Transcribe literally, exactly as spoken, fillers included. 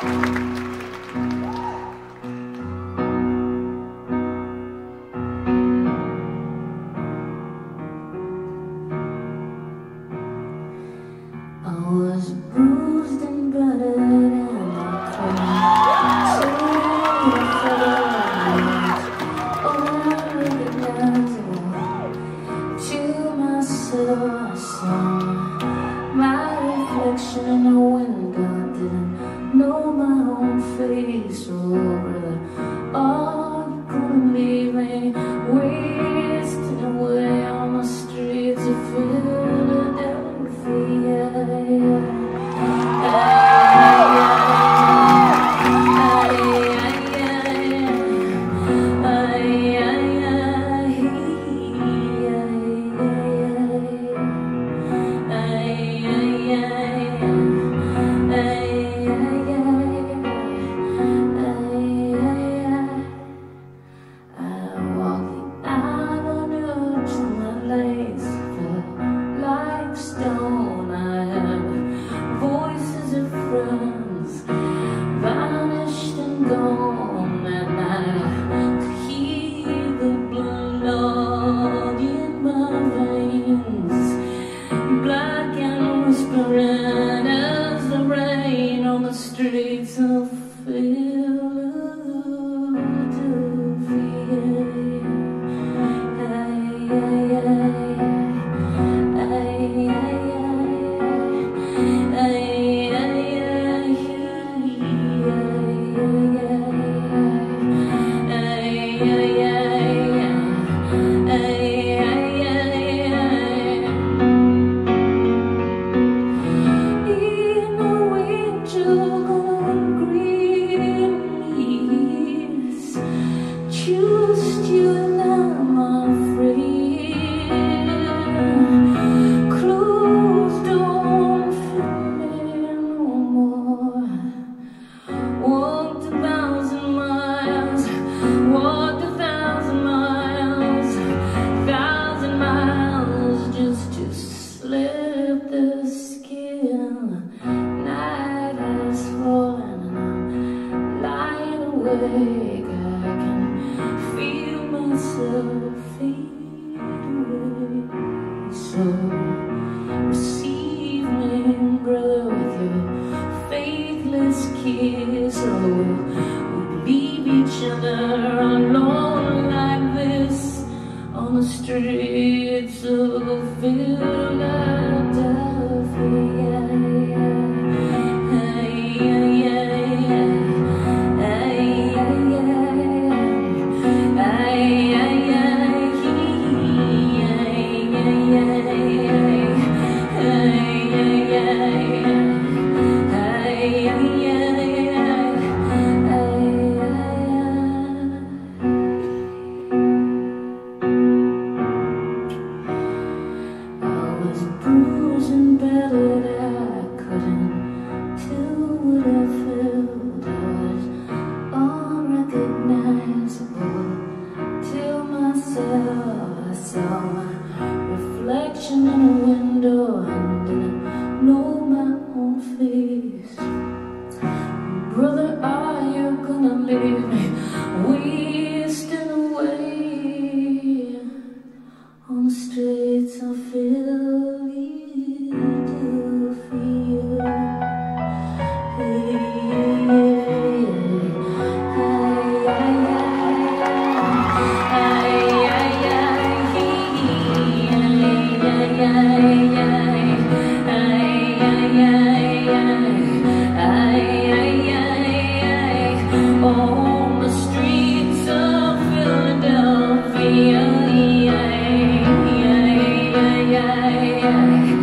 was bruised and battered and I couldn't oh, unrecognizable. To myself I saw my reflection in the window. Didn't know my own face. Oh brother, oh, you couldn't leave me wasting away on the streets of Philadelphia. Vanished and gone, and I could hear the blood in my veins, black and whispering as the rain on the streets of choose you and I'm afraid. Clothes don't fit me no more. Walked a thousand miles, walked a thousand miles, thousand miles just to slip the skin. Night has fallen and I'm lying awake. Feel myself fade away. So receive me, brother, with your faithless kiss. Oh, we leave each other alone like this on the streets of Philadelphia. Bruised and battered, I couldn't tell what I felt. I was unrecognizable. To myself, I saw my reflection in a window and didn't know my own face. Brother, are you gonna leave me wasting away on the streets of Philadelphia? On the streets of Philadelphia.